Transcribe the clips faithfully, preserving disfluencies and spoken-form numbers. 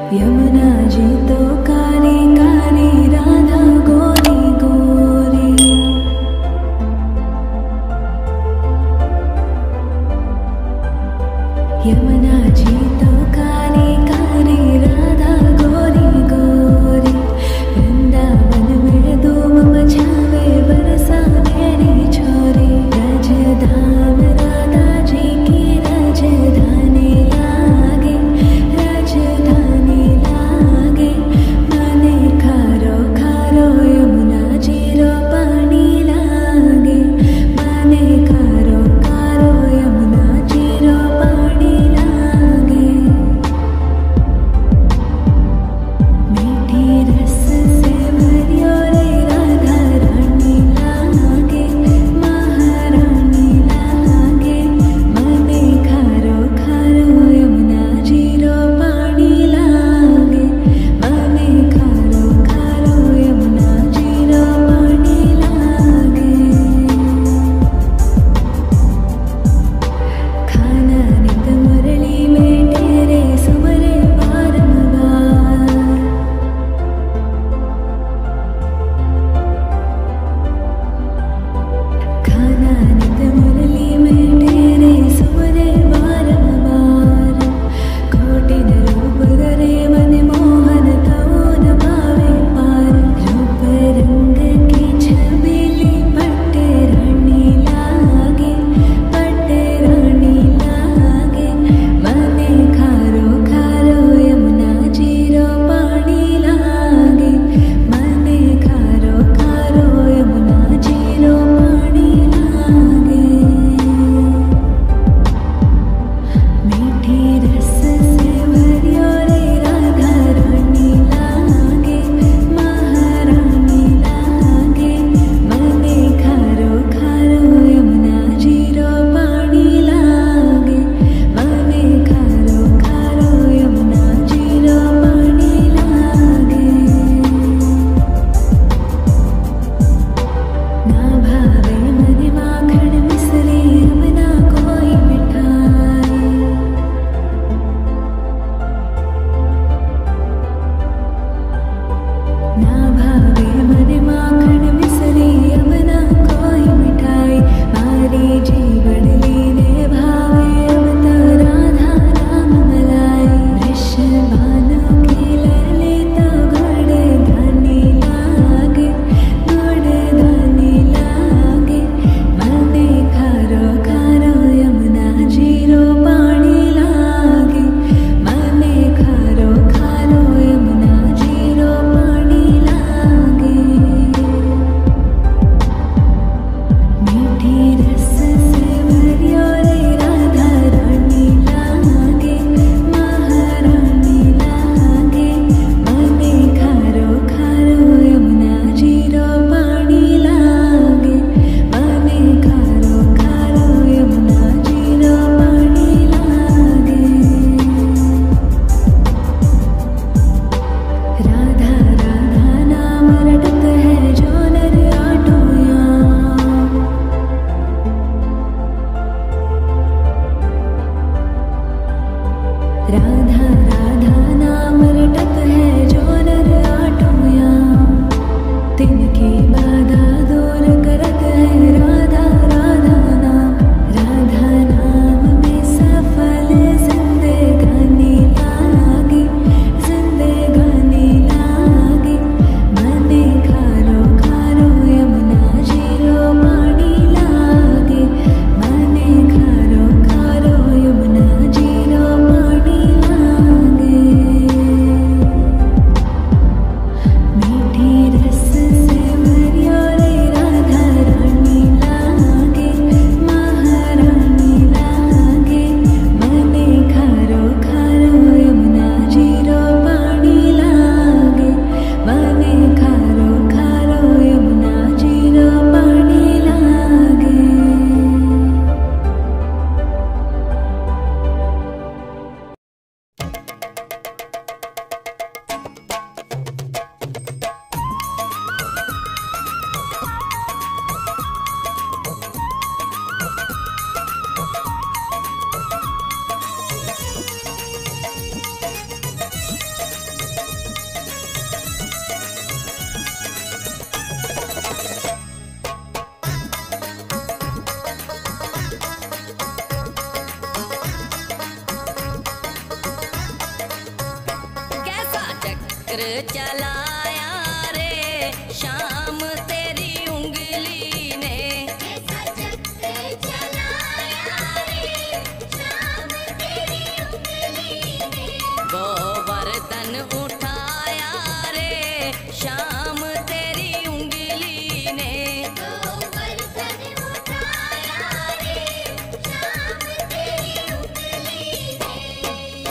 यमुना जी तो काली काली राधा गोरी गोरी। यमुना जी तो काली काली राधा गोरी गोरी। वृंदावन में धूम मचावे बरसा मेरी छोरी। राजधाम राधा जी की राजधानी लागे, राजधानी लागे। मने खारो खारो यमुना जी रो पानी लागे। मने खारो खारो यमुना जी रो पानी लागे। मीठी रस से भरियो रे राधा रानी लागे, महारानी लागे। मने खारो खारो यमुना जी रो पानी लागे। मने खारो खारो यमुना जी रो पानी लागे। खाना नित मुरली में तेरे सुमरे बारंबार। खाना नित मुरली में तेरे सुमरे बारंबार। कोटिन रूप धरे मन मोहन तवो न पावे पार। रूप रंग की छबीली पट्टे रानी लागे, पट्टे रानी लागे। मने खारो खारो यमुना जी रो पानी लागे। मने खारो खारो यमुना जी रो पानी लागे। मीठी रस से भरियो रे राधा रानी लागे, महारानी लागे। मने खारो खारो यमुना जी रो पानी लागे। मने खारो खारो यमुना जी रो पानी लागे। ना भावे मने माखन मिसरी यमुना कोई मिठाई। ना भावे मने माखन मिसरी यमुना कोई मिठाई। मारी जीवन लीने भावे अब तो राधा नाम मलाई। वृषभानु की ललित गुड़ धानी लागे, गुड़ धानी लागे। मने खारो खारो यमुना जी रो पानी लागे। मने खारो खारो यमुना जी रो पानी लागे। मीठी रस से भरियो रे राधा रानी लागे, महारानी लागे। मने खारो खारो यमुना जी रो पानी लागे। मने खारो खारो यमुना जी रो पानी लागे। राधा राधा नाम रटत है जो नर आटोया। राधा राधा नाम रटत है जो नर आटोया। तिनकी बाधा दूर करत है राधा राधा नाम। राधा नाम में सफल जिंदगानी लागे, जिंदगानी लागे। मने खारो खारो यमुना जी रो पानी लागे। मने खारो खारो यमुना जी रो पानी लागे। चलाया रे शाम तेरी उंगली ने। कैसा चक्र चलाया रे शाम तेरी उंगली ने। गोवर्धन उठाया रे शाम तेरी उंगली ने। गोवर्धन उठाया रे शाम तेरी उंगली ने।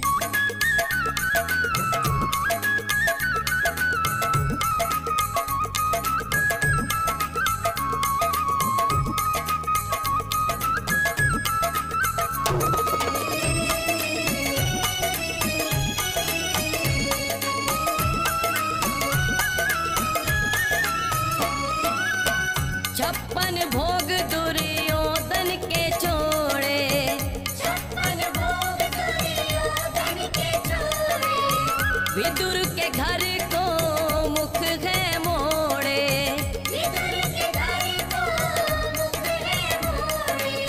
छप्पन भोग दुर्योधन के छोड़े। छप्पन भोग दुर्योधन के छोड़े। विदुर के घर को मुख है मोड़े। विदुर के घर को मुख है मोड़े।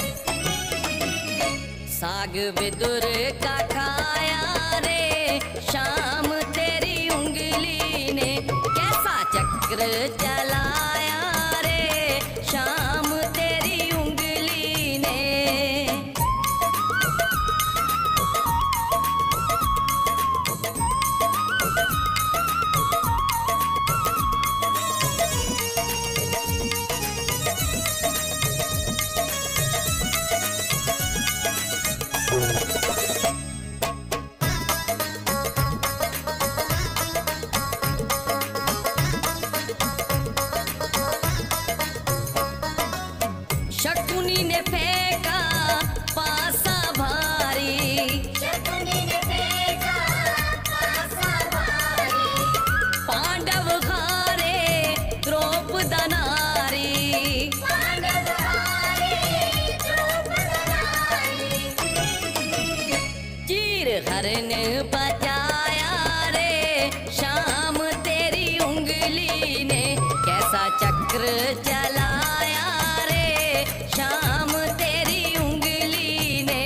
साग विदुर का खाया रे शाम तेरी उंगली ने। कैसा चक्र चलाया रे शाम तेरी उंगली ने। शकुनी ने फेंका पासा भारी। शकुनी ने फेंका पासा भारी। पांडव हारे द्रौपदा नारी। पांडव हारे द्रौपदा नारी। चीर हरण बचाया रे शाम तेरी उंगली ने। कैसा चक्र चलाया रे शाम तेरी उंगली ने।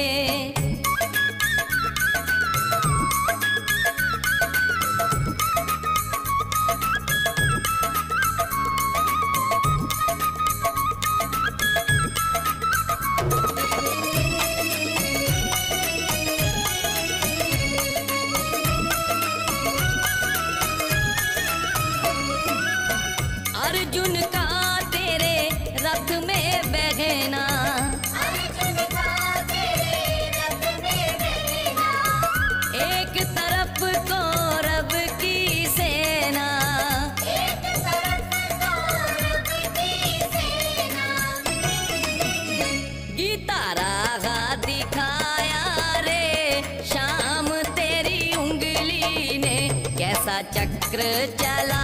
अर्जुन का तेरे रथ में बहना। अर्जुन का तेरे रथ में बहना। एक तरफ कौरव की सेना। एक तरफ कौरव की सेना। गीता राह दिखाया रे शाम तेरी उंगली ने। कैसा चक्र चला